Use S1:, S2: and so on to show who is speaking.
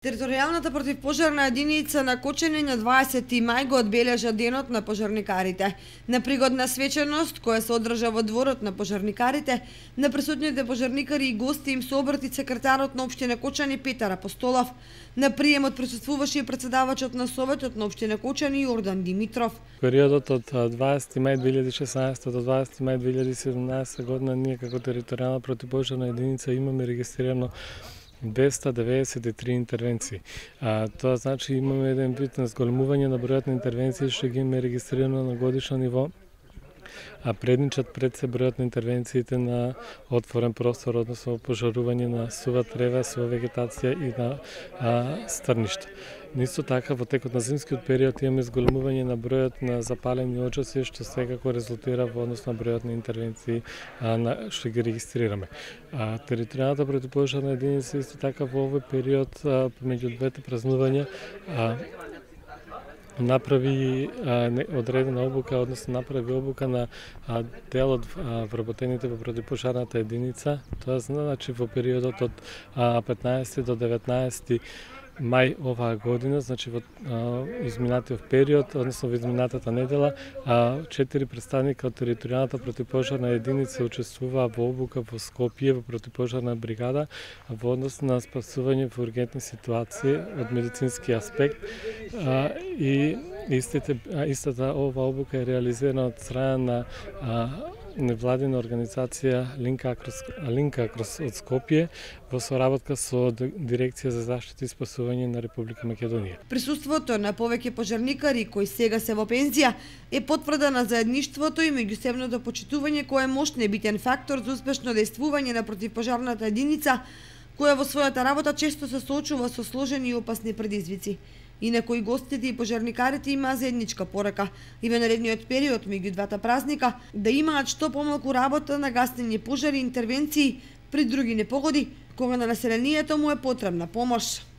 S1: Територијалната противпожарна единица на Кочани на 20 мај го одбележа денот на пожарникарите. На пригодна свеченост која се одржа во дворот на пожарникарите, на присутните пожарникари и гости им се обрати секретарот на општина Кочани Петар Апостолов. На приемот присуствуваше и председавачот на Советот на општина Кочани Јордан Димитров.
S2: Периодот од 20 мај 2016 до 20 мај 2017 година ние како територијална противпожарна единица имаме регистрирано 293 интервенции. Тоа значи имаме еден вид на зголемување на бројот на интервенции што ги имаме регистрирано на годишно ниво, а предничат пред се бројот на интервенциите на отворен простор, односно пожарување на сува трева, сува вегетација и на стрништа. Исто така, во текот на зимскиот период имаме зголемување на бројот на запалени оджаци, што секако резултира во однос на бројот на интервенции што ги регистрираме. Територијалната противпожарна единица исто така во овој период меѓу двете празнувања направи одредена обука, односно направи обука на дел од вработените во противпожарната единица. Тоа значи во периодот од 15 до 19 мај оваа година, значи во изминатиот период, односно во изминатата недела, 4 представника од територијалната противпожарна единица учествуваа во обука во Скопје во противпожарна бригада во однос на спасување во ургентни ситуации од медицински аспект и истата ова обука е реализирана од страна на невладина организација Линка Акрос од Скопје во соработка со Дирекција за заштита и спасување на Република Македонија.
S1: Присуството на повеќе пожарникари кои сега се во пензија е потврда на заедништвото и меѓусебното почитување кој е моќен битен фактор за успешно дејствување на противпожарната единица која во својата работа често се соочува со сложени и опасни предизвици. Инаку и гостите и пожарникарите имаа заедничка порака и во наредниот период меѓу двата празника да имаат што помалку работа на гасење пожари и интервенции при други непогоди кога на населението му е потребна помош.